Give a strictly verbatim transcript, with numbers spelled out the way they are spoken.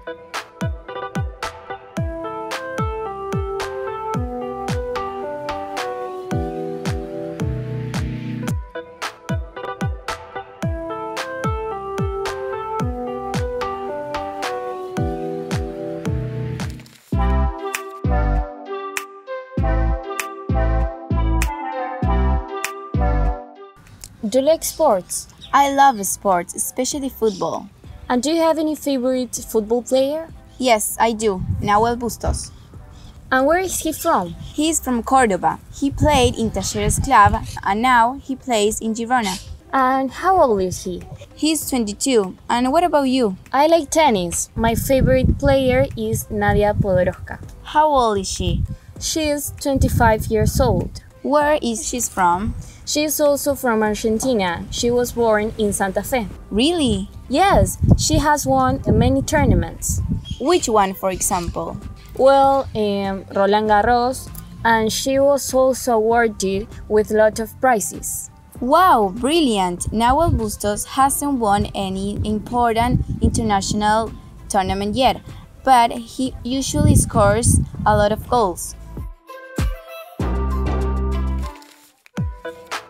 Do you like sports? I love sports, especially football. And do you have any favorite football player? Yes, I do. Nahuel Bustos. And where is he from? He is from Córdoba. He played in Talleres Club and now he plays in Girona. And how old is he? He's twenty-two. And what about you? I like tennis. My favorite player is Nadia Podoroska. How old is she? She is twenty-five years old. Where is she from? She is also from Argentina. She was born in Santa Fe. Really? Yes, she has won many tournaments. Which one, for example? Well, um, Roland Garros, and she was also awarded with a lot of prizes. Wow, brilliant! Nahuel Bustos hasn't won any important international tournament yet, but he usually scores a lot of goals.